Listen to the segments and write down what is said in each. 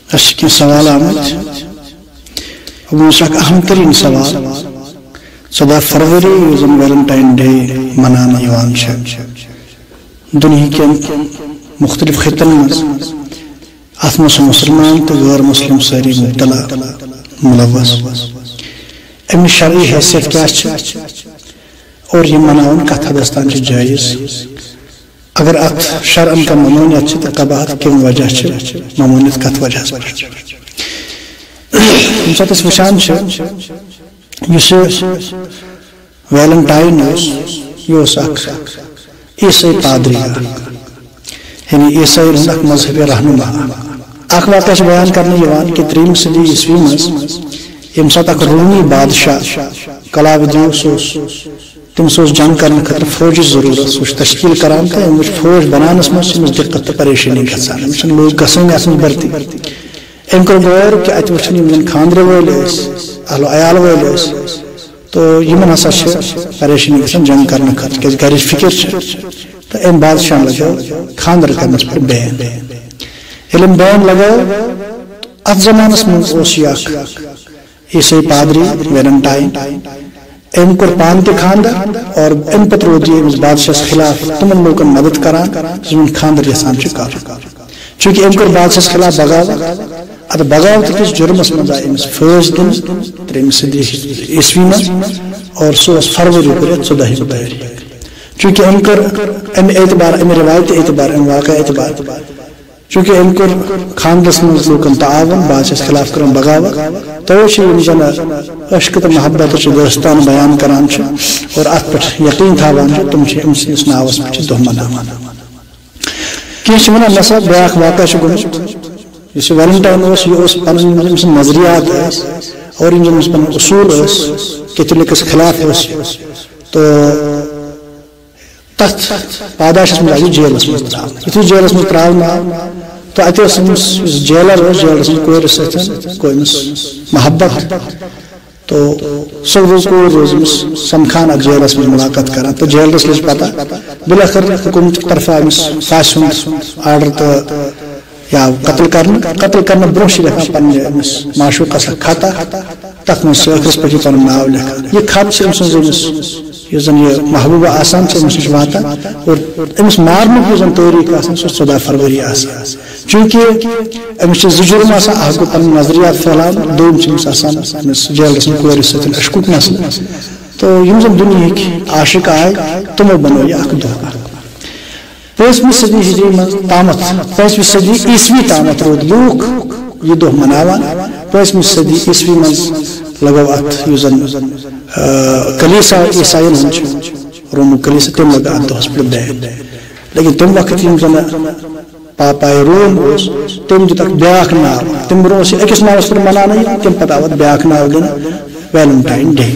اس سوال آمد اہم ترین سوال 14 فروری ویلنٹائن ڈے منانا دنیا کے مختلف خطن ات مسلمان تو غیر مسلم ساری مبتلا ملوث ام شرعی حیثیت کیا اور یہ مناون کت حدس تان جائز اگر ات شرعن کا ممانعت تو قباحت کم وجہ ممانعت کت وجہ سات وچان اس ویلنٹائن یہ عیسائی پادری یعنی عیسائی ہند مذہبی رہنما اخ واقعہ بیان کرنے کہ 3 صدی عیسوی مز یم سات اخ رومی بادشاہ کلاودیوس تمس جنگ کرنے خاطر فوجی ضرورت سہ تشکیل کران تو ام فوج بنانس مز دقت تو پریشانی گھان لوگ گھن ات بھرتی ام کور غور کہ ات وچن خاندر ول اہل عیال ول تو یمن ہسا پریشانی گھان جنگ کرنے خاطر کیازِ گھرچ فکر تو ام بادشاہ لگو خاندر کرنس پر بین علم بین لگو ات زمانس مز عیسائی پادری ویلنٹائن ام کور پان تہ خاندر اور ام پتہ رود یہ بادشاہ خلاف تمن لوگن مدد کران یم خاندر یسان کر چونکہ ام کور بادشاہ خلاف بغاوت ات بغاوت کس جرمس مز آئی امس فیض دن 3 صدی عیسوی مز اور سہ فروری 14 چونکہ ام کر ام اعتبار ام روایت اعتبار ام واقع اعتبار چونکہ ام کور خاندرس مز لوکن تعاون بادشاہ خلاف کرن بغاوت تو زن عشق تو محبت دوستان بیان کران اور ات پہ یقین تھاوان تم ام سندس ناوس پہ دہ مناوان کھانا ونان نسا بیاکھ واقعہ گومت اس ویلنٹائن یہ پن نظریات اور پن اصول کیتھولکس خلاف تو تر پاداشس مز آئی جیلس مز ترا جیلس مز ترا تو اتس جیلر جیلس مز کور سمس محبت تو سو کور روز سمکھان ات جیلس مز ملاقات کران تو جیلرس لج پتہ بلاخر حکومت طرف امس پھانسی ہند آرڈر تو یا قتل کرنے برہ لکھان پنہ امس معشوقس خطہ تک من ٲخرس پہ پن ناو لکھان یہ خط ام سمس یہ زن یہ محبوبہ آسان امس نش واتان اور امس مارنک زن تاریخ آسان سہ 14 فروری آسان چونکہ امس جرم آسان اخ گو پن نظریات پھیلان دوم آسان امس جیلس من کور ستن عشقک مسئلہ تو یم زن دنیاہک عاشق آئے تمو بنو یہ اخ دہ 5ویں صدی ہجری مز تامت 5ویں صدی عیسوی تامت رود لوک یہ دہ مناوان 5ویں صدی عیسوی مز لگو ات زن کلیسا عیسائین ہند روم کلیسا تم لگا ات دہس پہ بین لیکن تم وقت یم زن پاپائے روم تم دت بیاکھ ناو تم برو اکس ناوس پہ منانا تم پتہ آوت بیاکھ ناو دن ویلنٹائن ڈے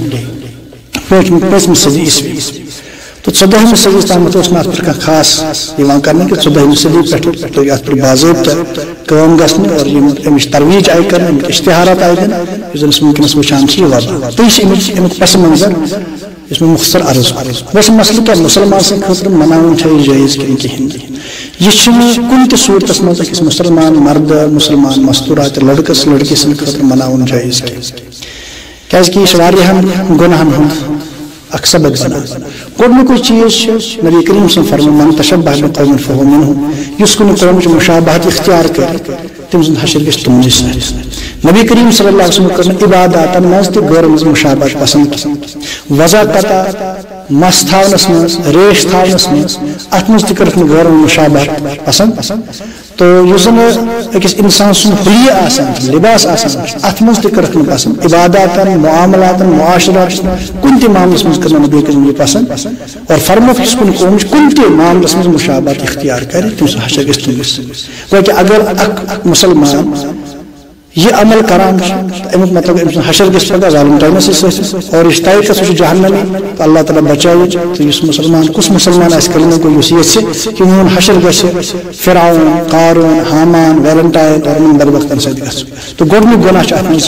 5ویں صدی عیسوی تو 14 صدی تامت ات پہ خاص کرنے کہ 14 صدی پہ ات پہ باضابطہ کام گھن اور امچ ترویج آئی کر اشتہارات آئی دن اس ونکس وچان یہ وبا تو یہ امیک پس منظر اس میں مختصر عرض ویسے مسئلہ کیا مسلمان سن خاطر مناون جائز کہین یہ کن تہ صورتس مز اکس مسلمان مرد مسلمان مستورات لڑکس لڑکی سن خاطر مناون جائز کیازکہ یہ واریاہن گناہن ہند اک سبق بنان گۄڈنیُکُے چیز نبی کریم صلی اللہ علیہ وسلم من تشبہ بقوم فهو منهم یس کن قومچ مشابہت اختیار کر تم سند حشر گژھِ تمنٕے سۭتۍ نبی کریم صلی اللہ علیہ وسلم کرن عباداتن منٛز تہِ غٲرن منٛز مشابہت پسند وضع قطع مس تھاونس منٛز ریش تھاونس منٛز اتھ منٛز تہِ کٔرٕکھ نہٕ غٲرن مشابہت پسند تو یُس زن أکِس انسان سُنٛد حلیہ آسان لباس آسان اتھ منٛز تہِ کٔرٕکھ نہٕ پسند عباداتن معاملاتن معاشراتن کُنہِ تہِ معاملس منٛز کٔر نہٕ نبی کریم یہ پسند اور فرموک یُس کُنہِ قومٕچ کُنہِ تہِ معاملس منٛز مشابہت اختیار کرِ تٔمۍ سُنٛد حشر گژھِ تٔمِس سۭتۍ گوٚو کہ اگر اکھ مسلمان یہ عمل کران امیک مطلب ام حشر گژھِ پگہ ویلنٹائنس سۭتۍ اور یہ طے کہ سہ جہنمی تو اللہ تعالیٰ بچائے تو اس مسلمان کس مسلمان آسہِ کلمہ گوٚو یُس یژھِ کہ میون حشر گژھِ فرعون قارون حامان ویلنٹائن اور یِمن بدبختن سۭتۍ گژھُن تو گۄڈنیُک گۄناہ چھُ اتھ منٛز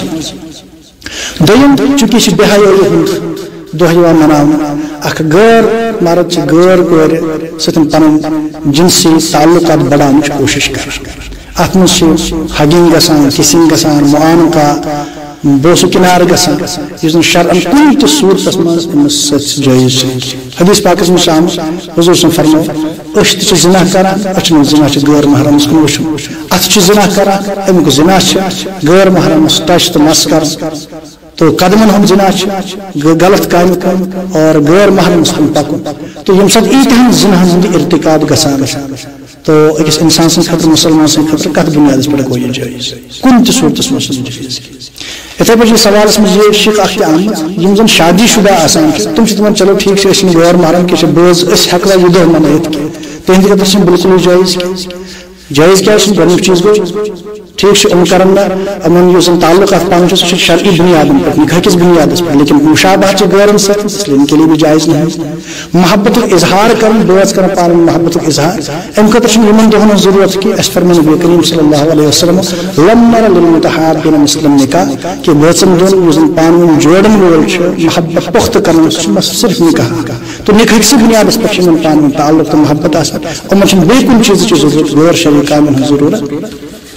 دوٚیِم چونکہ یہ چھُ بے حیٲیی ہُنٛد دۄہ یِوان مناونہٕ اکھ غٲر مرد چھِ غٲر کورِ سۭتۍ پنُن جنسی تعلقات بڑاونٕچ کوٗشش کران ات من حگنگ گژھان کسنگ گژھان معانقہ بوسو کنار گژھان یس شرعن کن تہ صورتس مز امس سۭتۍ جٲیز حدیث پاکس منٛز چھُ آمُت حضور صن فرمو أسۍ تہِ چھِ زنا کران أچھن زنا چھِ غٲر محرمس کُن وٕچھُن اتھٕ چھِ زنا کران امیُک زنا چھِ غٲر محرمس ٹچ تہٕ مس کران تو قدمن ہم زنا غلط کام اور غیر محرمس کن پکن تو یم سات ایتہن زناہن ہند ارتکاب گژھان تو أکِس انسان سٕنٛدِ خٲطرٕ مسلمان سٕنٛدِ خٲطرٕ کتھ بنیادس پٮ۪ٹھ گوٚو یہِ جٲیز کُنہِ تہِ صوٗرتس منٛز چھُنہٕ جٲیز یِتھے پٲٹھۍ چھُ سوالس منٛز یہِ شِک اکھ تہِ آمٕژ یِم زن شادی شدہ آسان چھِ تِم چھِ دپان چلو ٹھیٖک چھِ أسۍ چھِنہٕ غٲر محرم کینٛہہ چھِ بٲژ أسۍ ہٮ۪کوا یہِ دۄہ منٲیِتھ کینٛہہ تِہنٛدِ خٲطرٕ چھُنہٕ بِلکُلٕے جٲیز جٲیز کیٛاہ چھُنہٕ گۄڈنیُک چیٖز گوٚو ٹھیک سے کرن نہٕ یُس زن تعلقات پانہٕ چھُ سُہ چھُ شرعی بنیادن پٮ۪ٹھ نکاح کِس بنیادس پٮ۪ٹھ لیکن مشابہت چھِ غٲرن سۭتۍ اس لیے ان کے لیے بھی جائز نہیں محبتُک اظہار کرن بٲژ کرن پانہٕ ؤنۍ محبتُک اظہار امہِ خٲطرٕ چھُنہٕ یِمن دۄہن ہٕنٛز ضروٗرت کینٛہہ اَسہِ فرمٲے نبی کریم صلی اللہ علیہ وسلم لم نر للمتحابین مثل النکاح کہ بٲژن دۄن یُس زن پانہٕ ؤنۍ جوڑن وول چھُ محبت پختہٕ کرن سُہ چھُ صرف نکاح تو نکاح کِسٕے بنیادس پٮ۪ٹھ چھِ یِمن پانہٕ ؤنۍ تعلق تہٕ محبت آسان یِمن چھُنہٕ بیٚیہِ کُنہِ چیٖزٕچ ضروٗرت غٲر شرعی کامٮ۪ن ہٕنٛز ضروٗرت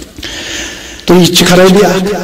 تو یہ خرابی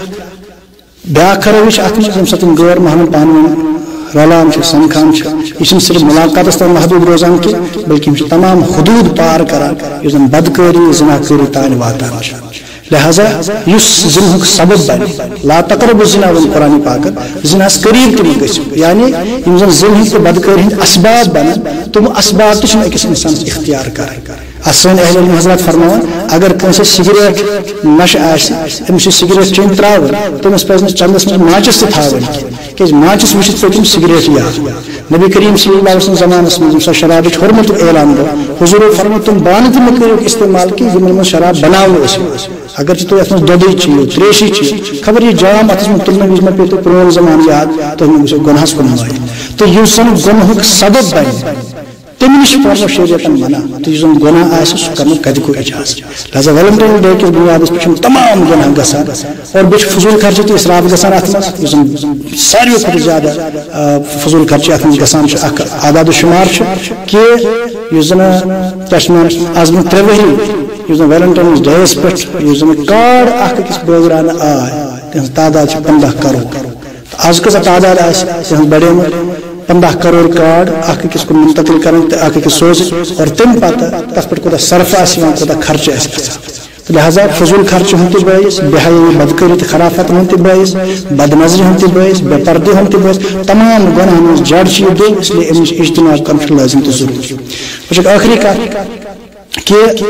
بیاکھ خرابی ات منٛز ییٚمہِ ساتہٕ غٲر محرم پانہٕ ؤنۍ رلان سمکھان یہ صرف ملاقاتس تام محدود روزان کی بلکہ یہ تمام حدود پار کران یُس زن بدکٲری زناکٲری تانۍ واتان لہذا یُس زِنہُک سبب بنہِ لا تقربوا الزنا وۄنۍ قرآن پاکن زِناہس قریٖب تہِ مہ گٔژھِو یعنی یِم زن زِنہٕ ہٕنٛدۍ تہٕ بدکٲری ہٕنٛدۍ اسباب بنن تِم اسباب تہِ چھِنہٕ أکِس اِنسانس اختیار کرٕنۍ سٲنۍ اہل علم حضرات فرماوان اگر کٲنٛسہِ سِگریٹ نشہٕ آسہِ أمِس چھِ سِگریٹ چیٚنۍ ترٛاوٕنۍ تٔمِس پزِ نہٕ چندس منٛز ماچِس تہِ تھاوٕنۍ کینٛہہ کیٛازِ ماچِس وٕچھِتھ پیٚو تٔمِس سِگریٹ یاد نبی کریم صلی اللہ علیہ وسلم زمانس منٛز ییٚمہِ ساتہٕ شرابٕچ حرمتُک اعلان گوٚو حضوٗرو فرموو تِم بانہٕ تہِ مہ کٔرِو استعمال کینٛہہ یِمن منٛز شراب بناونہٕ ٲسِو اگرچہِ تُہۍ اتھ منٛز دۄدٕے چیٚیِو تریشی چیٚیِو خبر یہِ جام اتھس منٛز تُلنہٕ وِزِ مہ پیٚو تۄہہِ پرٛون زمانہٕ یاد تُہۍ مہ گٔژھِو گۄنہس کُن مٲیِل تہٕ یُس زن گۄنہُک سبب بنہِ تمہِ نِش فرمو شریعتن منع تہٕ یُس زن گۄناہ آسہِ سُہ کرنُک کتہِ گوٚو اجازت لہذا ویلنٹاین ڈے کِس بنیادس پٮ۪ٹھ چھِ تمام گۄناہ گژھان اور بیٚیہِ چھُ فضوٗل خرچہِ تہِ اِسراف گژھان اتھ منٛز یُس زن ساروٕے کھۄتہٕ زیادٕ فضوٗل خرچہِ اتھ منٛز گژھان چھُ اکھ اعداد و شُمار چھُ کہِ یُس زن کیٛاہ چھِ ونان آز برونٛہہ 3 ؤری یُس زن ویلنٹاینس ڈییس پٮ۪ٹھ یُس زن کارڈ اکھ أکِس بٲگراونہٕ آے تِہنٛز تعداد چھِ 15 کرور تہٕ آز کۭژاہ تعداد آسہِ تِہنٛز بڑیمٕژ 15 کرور کارڈ اکھ أکِس کُن منتقل کران تہٕ اکھ أکِس سوزٕنۍ اور تمہِ پتہٕ تتھ پٮ۪ٹھ کوٗتاہ صرفہٕ آسہِ یِوان کوٗتاہ خرچہٕ آسہِ گژھان تہٕ لہذا فضوٗل خرچہٕ ہُنٛد تہِ بٲیِس بے حیٲیی بدکٲری تہٕ خرافتن ہُنٛد تہِ بٲیِس بد نظری ہُنٛد تہِ بٲیِس بے پردٕ ہُنٛد تہِ بٲیِس تمام گۄناہن منٛز جڑ چھِ یہِ دۄہ اس لیے امہِ نِش اجتناب کرُن چھُ لٲزِم تہٕ ضروٗری وٕچھکھ ٲخری کتھ کہِ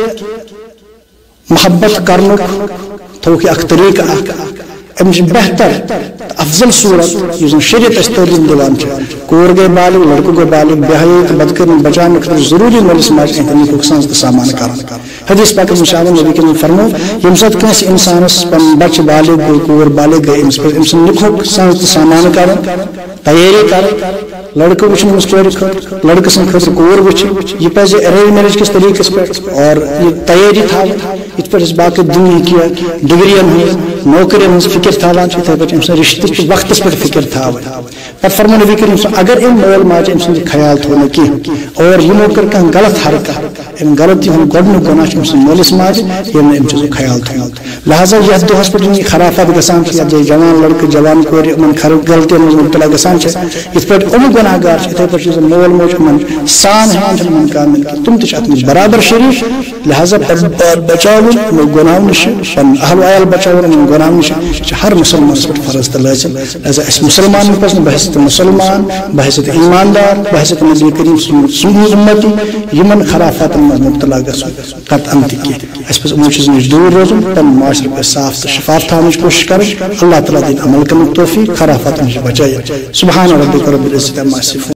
محبت کرنُک تھوٚوُکھ یہِ اکھ طریٖقہٕ اکھ امِچ بہتر افضل صورت یُس زن شریعت اسہِ تعلیٖم دِوان چھُ کوٗر گٔے بالغ لڑکہٕ گوٚو بالغ بے حیٲیی تہٕ بدکٲری بچاونہٕ خٲطرٕ ضروٗری مٲلِس ماجہِ ہٕنٛدِ نِکُک سنٛز تہٕ سامان کرُن حدیث پاکس منٛز چھُ آمُت نبی کریم فرموو ییٚمہِ ساتہٕ کٲنٛسہِ اِنسانس پنُن بچہِ بالغ گوٚو کوٗر بالغ گٔے أمِس پزِ أمۍ سُنٛد نِکُک سنٛز تہٕ سامان کرُن تیٲری کرٕنۍ لڑکہٕ وٕچھُن أمِس کورِ خٲطرٕ لڑکہٕ سٕنٛدِ خٲطرٕ کوٗر وٕچھِنۍ یہِ پزِ ارینٛج میریج کِس طریٖقس پٮ۪ٹھ اور یہِ تیٲری تھاوٕنۍ یِتھ پٲٹھۍ أسۍ باقٕے دُنہِکۍ ڈگرین ہٕنٛز نوکرین ہٕنٛز فکر تھاوان چھِ یِتھے پٲٹھۍ أمۍ سٕنٛدِ رِشتٕچ وقتس پٮ۪ٹھ فکر تھاوٕنۍ پتہٕ فرموو نبی کریم اگر أمۍ مول ماجہِ أمۍ سُنٛد خیال تھوٚو نہٕ کینٛہہ اور یِمو کٔر کانٛہہ غلط حرکت امہِ غلطی ہُنٛد گۄڈنیُک گۄناہ چھُ أمۍ سٕنٛدِ مٲلِس ماجہِ ییٚمۍ نہٕ أمۍ چیٖزُک خیال تھوٚومُت لہذا یتھ دۄہس پٮ۪ٹھ یِم خرافت گژھان چھِ یتھ جایہِ جوان لڑکہٕ جوان کورِ یِمن غلطین منٛز مُبتلا گژھان چھِ یِتھ پٲٹھۍ یِم گۄناہ گار چھِ یِتھے پٲٹھۍ چھِ زن مول موج یِمن سان ہٮ۪وان چھِ یِمن کامٮ۪ن کینٛہہ تِم تہِ چھِ اتھ منٛز برابر شریٖف لہذا بچاوُن یِمو گۄناہو نِش پنُن اہل ویال بچاوُن یِمن گۄناہو نِش چھِ ہر مُسلمانس پٮ۪ٹھ فرض تہٕ لٲزِم لہذا اسہِ مُسلمانن پزِ نہٕ بحثیت مسلمان بحثیت ایماندار بحثیت نبی کریم سُنٛد اُمتی یِمن خرافتن منٛز مُبتلا گژھُن قطعاً تہِ کینٛہہ اسہِ پزِ یِمو چیٖزو نِش دوٗر روزُن پنُن معاشرٕ پزِ صاف تہٕ شفاف تھاونٕچ کوٗشش کرٕنۍ اللہ تعالیٰ دِیِن عمل کرنُک توفیٖق خرافتن نِش بچٲیِتھ سبحان ربک رب العزة عما یصفون